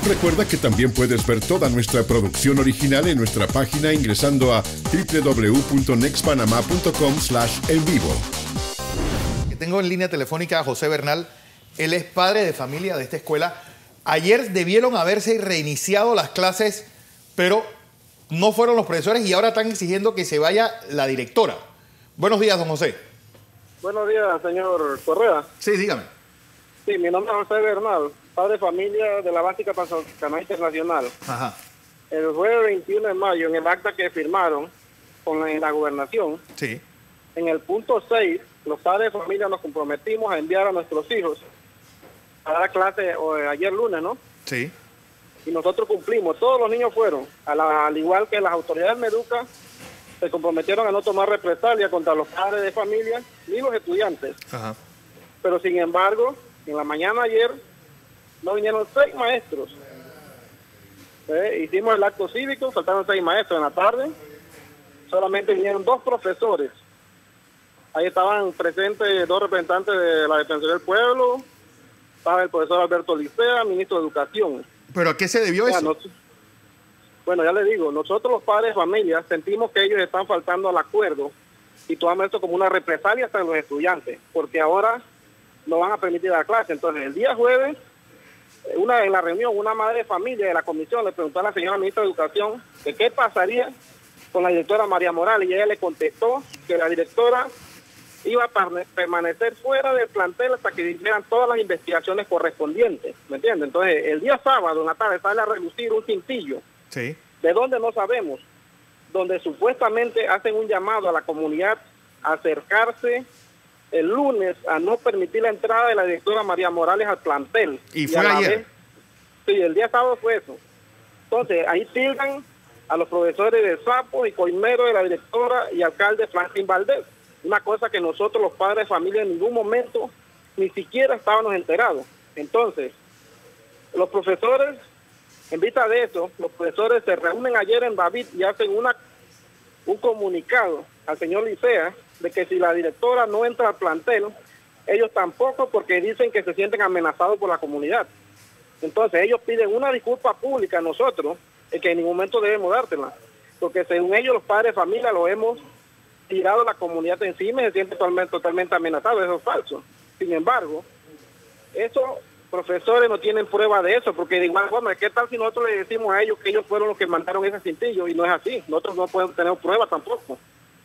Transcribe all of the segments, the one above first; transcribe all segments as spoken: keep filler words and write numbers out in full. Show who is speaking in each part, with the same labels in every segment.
Speaker 1: Recuerda que también puedes ver toda nuestra producción original en nuestra página ingresando a w w w punto next panama punto com slash en vivo.
Speaker 2: Tengo en línea telefónica a José Bernal. Él es padre de familia de esta escuela. Ayer debieron haberse reiniciado las clases, pero no fueron los profesores y ahora están exigiendo que se vaya la directora. Buenos días, don José.
Speaker 3: Buenos días, señor Correa.
Speaker 2: Sí, dígame.
Speaker 3: Sí, mi nombre es José Bernal, padre de familia de la Básica Panamericana Internacional.
Speaker 2: Ajá.
Speaker 3: El jueves veintiuno de mayo, en el acta que firmaron con la, en la gobernación,
Speaker 2: sí,
Speaker 3: en el punto seis, los padres de familia nos comprometimos a enviar a nuestros hijos a dar clase o, eh, ayer lunes, ¿no?
Speaker 2: Sí.
Speaker 3: Y nosotros cumplimos. Todos los niños fueron, a la, al igual que las autoridades Meduca, se comprometieron a no tomar represalia contra los padres de familia ni los estudiantes.
Speaker 2: Ajá.
Speaker 3: Pero sin embargo, en la mañana ayer no vinieron seis maestros. ¿Eh? Hicimos el acto cívico, faltaron seis maestros. En la tarde solamente vinieron dos profesores. Ahí estaban presentes dos representantes de la Defensoría del Pueblo, estaba el profesor Alberto Licea, ministro de Educación.
Speaker 2: ¿Pero a qué se debió
Speaker 3: Ya,
Speaker 2: eso?
Speaker 3: Nos, bueno, ya le digo, nosotros los padres de familia sentimos que ellos están faltando al acuerdo y tomamos esto como una represalia hasta los estudiantes, porque ahora no van a permitir dar clase. Entonces, el día jueves, una en la reunión, una madre de familia de la comisión le preguntó a la señora ministra de Educación que qué pasaría con la directora María Morales, y ella le contestó que la directora iba a permanecer fuera del plantel hasta que hicieran todas las investigaciones correspondientes, ¿me entiendes? Entonces, el día sábado en la tarde sale a relucir un cintillo,
Speaker 2: sí,
Speaker 3: de dónde no sabemos, donde supuestamente hacen un llamado a la comunidad a acercarse el lunes a no permitir la entrada de la directora María Morales al plantel.
Speaker 2: ¿Y fue
Speaker 3: a
Speaker 2: ayer?
Speaker 3: Vez, sí, el día sábado fue eso. Entonces, ahí tildan a los profesores de Sapo y Coimero de la directora y alcalde Franklin Valdés. Una cosa que nosotros los padres de familia en ningún momento ni siquiera estábamos enterados. Entonces, los profesores, en vista de eso, los profesores se reúnen ayer en David y hacen una un comunicado al señor Licea de que si la directora no entra al plantel, ellos tampoco, porque dicen que se sienten amenazados por la comunidad. Entonces ellos piden una disculpa pública a nosotros, eh, que en ningún momento debemos dársela, porque según ellos los padres de familia lo hemos tirado a la comunidad encima y se sienten totalmente, totalmente amenazados. Eso es falso. Sin embargo, esos profesores no tienen prueba de eso, porque de igual forma, ¿qué tal si nosotros le decimos a ellos que ellos fueron los que mandaron ese cintillo? Y no es así, nosotros no podemos tener pruebas tampoco.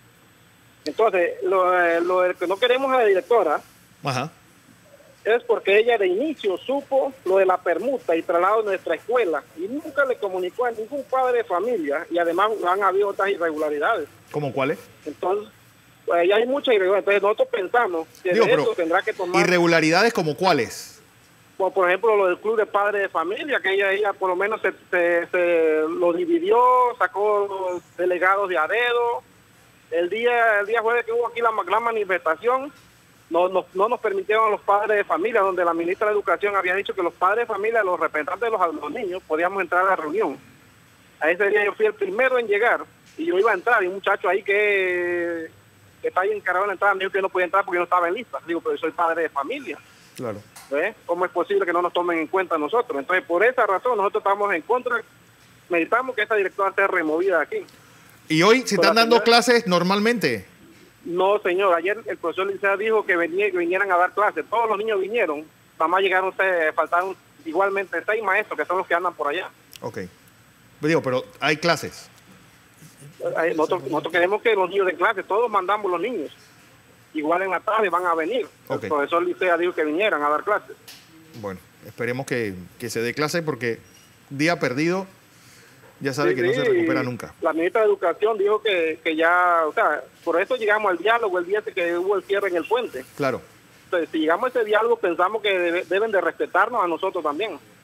Speaker 3: Entonces, lo, eh, lo que no queremos a la directora,
Speaker 2: ajá,
Speaker 3: es porque ella de inicio supo lo de la permuta y traslado de nuestra escuela y nunca le comunicó a ningún padre de familia, y además han habido otras irregularidades.
Speaker 2: ¿Cómo cuáles?
Speaker 3: Entonces, pues, ya hay muchas irregularidades. Entonces nosotros pensamos que
Speaker 2: Digo,
Speaker 3: de
Speaker 2: pero
Speaker 3: eso tendrá que tomar...
Speaker 2: ¿irregularidades como cuáles?
Speaker 3: Como por ejemplo lo del club de padres de familia, que ella, ella por lo menos se, se, se lo dividió, sacó los delegados de a dedo. El día, el día jueves que hubo aquí la gran manifestación, no, no, no nos permitieron a los padres de familia, donde la ministra de Educación había dicho que los padres de familia, los representantes de los, los niños, podíamos entrar a la reunión. A ese día yo fui el primero en llegar y yo iba a entrar, y un muchacho ahí que, que está ahí encargado de la entrada me dijo que no podía entrar porque no estaba en lista. Digo, pero yo soy padre de familia.
Speaker 2: Claro.
Speaker 3: ¿Ves? ¿Cómo es posible que no nos tomen en cuenta a nosotros? Entonces, por esa razón, nosotros estamos en contra, necesitamos que esa directora sea removida de aquí.
Speaker 2: ¿Y hoy se
Speaker 3: Pero
Speaker 2: están
Speaker 3: la
Speaker 2: dando
Speaker 3: señora-
Speaker 2: clases normalmente?
Speaker 3: No, señor, ayer el profesor Licea dijo que, venía, que vinieran a dar clases, todos los niños vinieron, nada más llegaron, se, faltaron igualmente seis maestros que son los que andan por allá.
Speaker 2: Ok. Digo, pero hay clases.
Speaker 3: Eh, Nosotros, nosotros queremos que los niños de clase, todos mandamos los niños, igual en la tarde van a venir.
Speaker 2: Ok.
Speaker 3: El profesor Licea dijo que vinieran a dar clases.
Speaker 2: Bueno, esperemos que, que se dé clase porque día perdido ya sabe
Speaker 3: Sí,
Speaker 2: que no se
Speaker 3: sí,
Speaker 2: recupera nunca.
Speaker 3: La ministra de Educación dijo que, que ya, o sea, por eso llegamos al diálogo el día que hubo el cierre en el puente.
Speaker 2: Claro.
Speaker 3: Entonces, si llegamos a ese diálogo, pensamos que debe- deben de respetarnos a nosotros también.